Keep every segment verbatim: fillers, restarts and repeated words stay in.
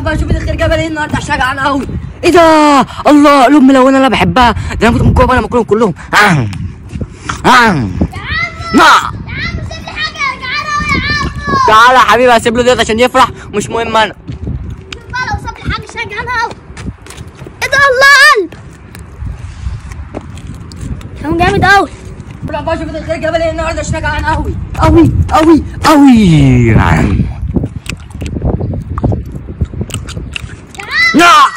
بقى شوف الخير جبل ايه النهارده عشان جعان قوي. ايه ده؟ الله الام ملونه اللي انا بحبها ده، انا كنت من جوه بقى لما اكلهم كلهم. آه. آه. نعم. تعالى يا حبيبي هسيب له ديت عشان يفرح، مش مهم انا. شوف بقى لو ساب لي حاجه عشان جعان قوي. ايه ده؟ الله قلب كان جامد قوي. بقى بقى شوف الخير جبل ايه النهارده عشان جعان قوي قوي قوي قوي. نعم.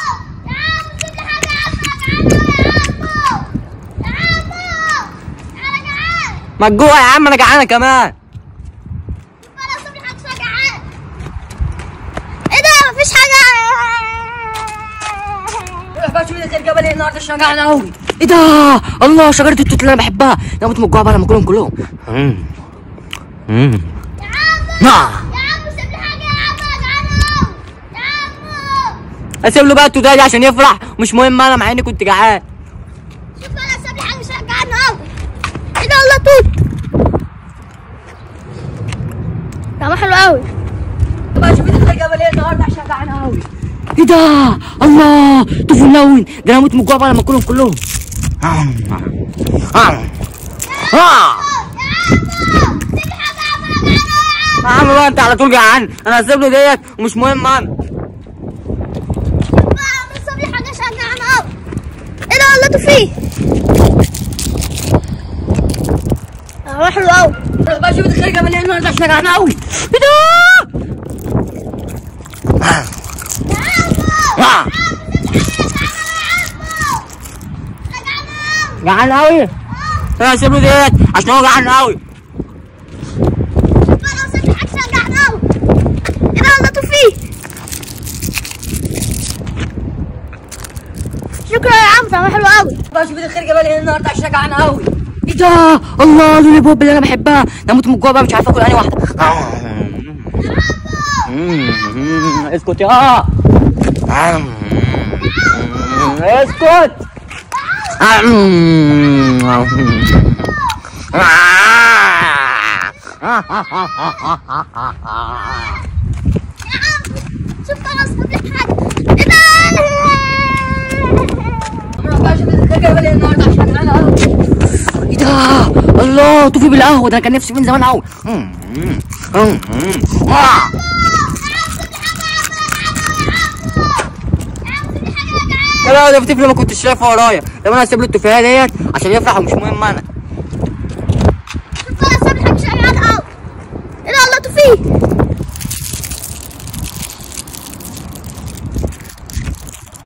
ما تجوع يا عم انا جعانه كمان. ايه ده؟ مفيش حاجه. بقى شوف الخير جبل ايه النهارده عشان جعانه قوي. ايه ده؟ الله شجره التوت اللي انا بحبها، انا كنت من الجوع بقى لما اكلهم كلهم. امم امم يا عمو نعم. يا عمو سيب لي حاجه يا عمو، انا جعان قوي يا عمو. اسيب له بقى التوتيه دي عشان يفرح، مش مهم انا مع اني كنت جعان. شوف بقى لو ساب لي حاجه عشان جعان قوي. ايه ده؟ الله توت طعمه حلو قوي. بقى شوف الخير جبل ايه النهارده عشان جعان قوي. ايه ده؟ الله توت ملون ده، انا هموت من الجوع بقى لما اكلهم كلهم. آه. آه. آه. يا عم بقى انت على طول جعان، انا هسيب له ديت ومش مهم انا. بقى ساب لي حاجه عشان جعان قوي. ايه ده؟ الله توفيق طعمه حلو قوي. بقى شوف الخير جبل ايه النهارده عشان جعان قوي. ايه ده؟ آه. جعان قوي؟ انا هسيب له ديت عشان هو جعان قوي. شوف بقى لو ساب لي حاجه عشان جعان قوي. ايه ده؟ الله توفيق شكرا يا عم، طعمه حلو قوي. بقى شوف الخير جبل ايه النهارده عشان جعان قوي. ايه ده؟ الله لولي بوب اللي انا بحبها، انا هموت من الجوع بقى مش عارف اكل انهي واحده. اسكت يا اسكت. شوف بقى لو ساب لي حاجه. ايه ده؟ بقى شوف الخير جبل ايه النهارده عشان جعان قوي. ايه ده؟ الله توفي بالقهوه ده، انا كان نفسي من زمان قوي. يا لا ده طفل ما كنتش شايفه ورايا، طب انا هسيب له التفاحه ديت عشان يفرح ومش مهم انا.